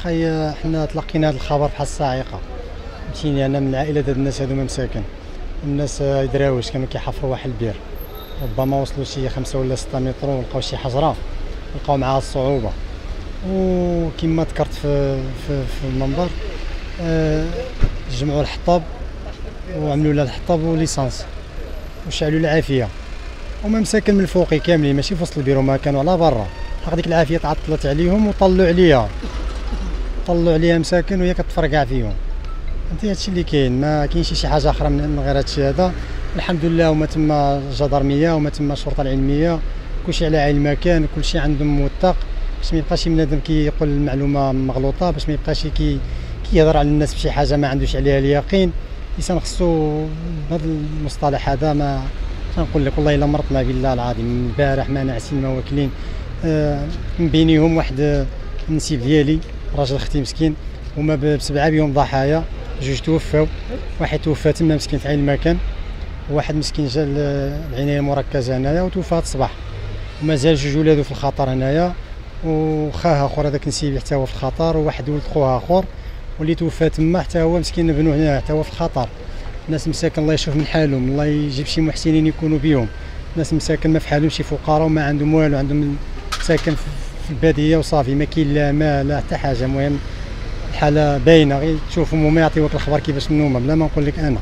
خي حنا تلقينا هذا الخبر بحال الصاعقه. فهمتيني، انا من العائله ديال الناس هذوما مساكن، الناس دراويش كانوا كيحفروا واحد البير، ربما وصلوا شي 5 ولا 6 متر ولقاو شي حجره لقاو معها الصعوبه. وكما ذكرت في المنبر، جمعوا الحطاب وعملوا لها الحطاب وليسانس وشعلوا العافيه، هما مساكن من الفوقي كاملين ماشي في وسط البير، هما كانوا على برا. حق ديك العافيه تعطلت عليهم وطلعوا عليها مساكن وهي كتفرقع فيهم. انت هادشي اللي كاين، ما كاينش شي حاجه اخرى من غير هادشي هذا. الحمد لله هما تما الجدرميه وما تما الشرطه العلميه، كلشي على عين المكان، كلشي عندهم موثق باش ما يبقاش بنادم كيقول المعلومه مغلوطه، باش ما يبقاش كيهضر على الناس بشي حاجه ما عندوش عليها اليقين. الانسان خصو بهذا المصطلح هذا، ما نقول لك والله الا مرضنا بالله العظيم البارح ما ناعسين ما واكلين. من بينهم واحد النسيب ديالي راجل اختي مسكين، هما بسبعه بهم ضحايا، جوج توفاو، واحد توفى تما مسكين في عين المكان، وواحد مسكين جا العنايه المركزه هنايا وتوفى هذا الصباح، ومازال جوج ولادو في الخطر هنايا، وخاها اخر هذاك نسيبي حتى هو في الخطر، وواحد ولد خوها اخر واللي توفى تما حتى هو مسكين بنو هنا حتى هو في الخطر. الناس مساكن الله يشوف من حالهم، الله يجيب شي محسنين يكونوا بهم. الناس مساكن ما في حالهم، شي فقراء وما عندهم والو، عندهم ساكن في الباديه وصافي، ما كاين لا ماء لا حتى حاجه. المهم الحاله باينه، غير تشوفهم وما يعطيوك الخبر كيفاش النومه بلا ما نقول لك انا.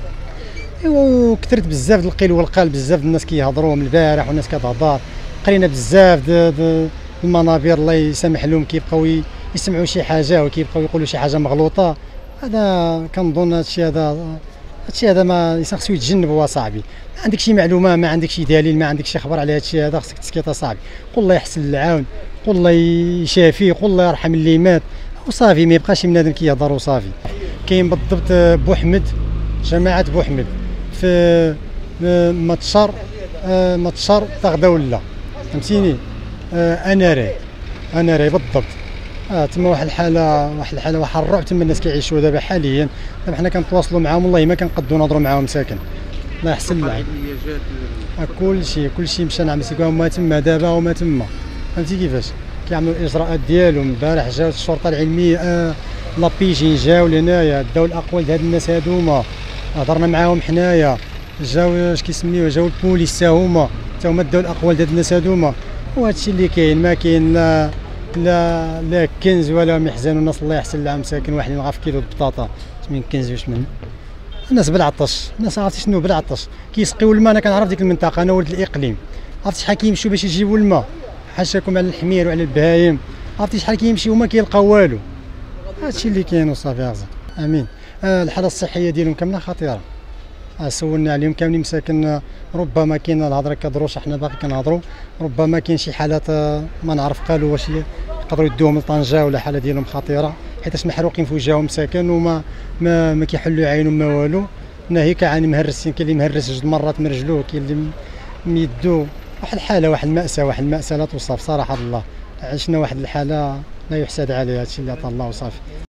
ايوا كثرت بزاف القيل والقال، بزاف الناس كيهضروا من البارح والناس كتهضر، قرينا بزاف المنابر الله يسامح لهم كيبقاو يسمعوا شي حاجه وكيبقاو يقولوا شي حاجه مغلوطه. هذا كنظن هادشي هذا ما الانسان خصو يتجنبوا صاحبي. ما عندك شي معلومه، ما عندك شي دليل، ما عندك شي خبر على هادشي هذا، خصك تسكت صاحبي. قول الله يحسن العون، قول الله يشافيه، قول الله يرحم اللي مات وصافي، ما يبقاش بنادم كيهضر وصافي. كاين بالضبط بوحمد، جماعه بوحمد في مطشر تغداوله، فهمتيني. انا راي بالضبط. تما واحد الحاله واحد الرعب تما الناس كيعيشوا دابا حاليا. دابا حنا كنتواصلوا معاهم والله ما كنقدوا نهضروا معاهم مساكن، الله يحسن لهم. كلشي مشى نعم هما تما دابا، هما تما فهمتي كيفاش كيعملوا الاجراءات ديالهم. البارح جاو الشرطه العلميه، لابيجين جاو لهنايا، داو الاقوال ديال هاد الناس هادوما، هضرنا معاهم حنايا، جاو اش كيسميوه، جاو البوليس حتى هما داو الاقوال ديال الناس هادوما. وهادشي اللي كاين، ما كاين لا كنز ولا محزن. والناس الله يحسن لها مساكن، واحد يلقى في كيلو البطاطا من كنز واش من الناس بالعطش. الناس عرفتي شنو بالعطش، كيسقيو الماء. انا كنعرف ديك المنطقه، انا ولد الاقليم، عرفتي شحال كيمشيو باش يجيبوا الماء، حاشاكم على الحمير وعلى البهايم، عرفتي شحال كيمشيو وما كيلقاو والو. هادشي اللي كاين وصافي غزال. امين. الحاله الصحيه ديالهم كامله خطيره، سولنا عليهم كاملين مساكن. ربما كاين الهضره كدروش، حنا باقي كنهضروا، ربما كاين شي حالات ما نعرف، قالوا واش يقدروا يدوهم لطنجه ولا حاله ديالهم خطيره، حيتاش محروقين في وجههم مساكن وما ما كيحلوا عينهم ما والو. ناهي كيعاني مهرسين، كاين اللي مهرس 2 مرات من رجلو، كاين اللي من يدو. واحد الحاله، واحد المأساة لا توصف صراحه. الله عشنا واحد الحاله لا يحسد عليها، هادشي اللي عطا الله وصافي.